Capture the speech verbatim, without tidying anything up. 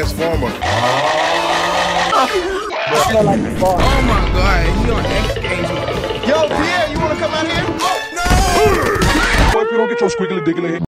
Transformer. Smell like the bar. Oh my god, he on X Games. Yo, Pierre, you wanna come out here? No! Boy, if you don't get your squiggly diggly